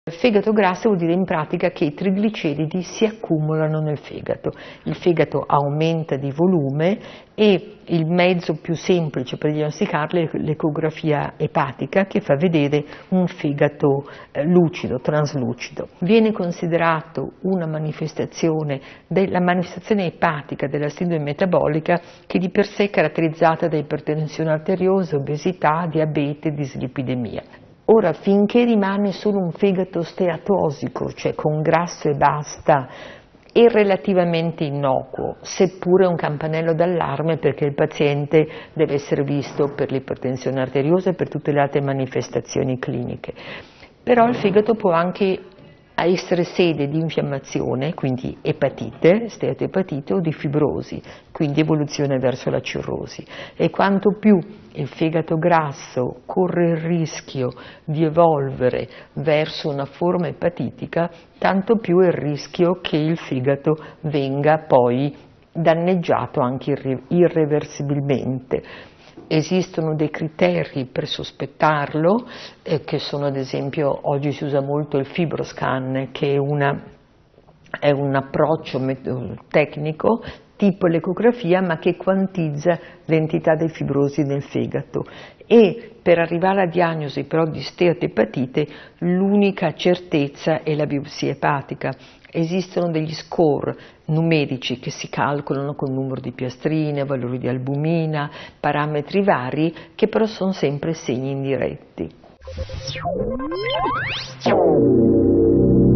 Il fegato grasso vuol dire in pratica che i trigliceridi si accumulano nel fegato, il fegato aumenta di volume e il mezzo più semplice per diagnosticarlo è l'ecografia epatica che fa vedere un fegato lucido, traslucido. Viene considerato una manifestazione, la manifestazione epatica della sindrome metabolica che di per sé è caratterizzata da ipertensione arteriosa, obesità, diabete e dislipidemia. Ora, finché rimane solo un fegato steatosico, cioè con grasso e basta, è relativamente innocuo, seppure un campanello d'allarme perché il paziente deve essere visto per l'ipertensione arteriosa e per tutte le altre manifestazioni cliniche. Però il fegato può anche essere sede di infiammazione, quindi epatite, steatoepatite, o di fibrosi, quindi evoluzione verso la cirrosi. E quanto più il fegato grasso corre il rischio di evolvere verso una forma epatitica, tanto più è il rischio che il fegato venga poi danneggiato anche irreversibilmente. Esistono dei criteri per sospettarlo, che sono ad esempio, oggi si usa molto il FibroScan, che è un approccio tecnico tipo l'ecografia, ma che quantizza l'entità dei fibrosi nel fegato. E per arrivare alla diagnosi però di steatoepatite l'unica certezza è la biopsia epatica. Esistono degli score numerici che si calcolano con il numero di piastrine, valori di albumina, parametri vari, che però sono sempre segni indiretti.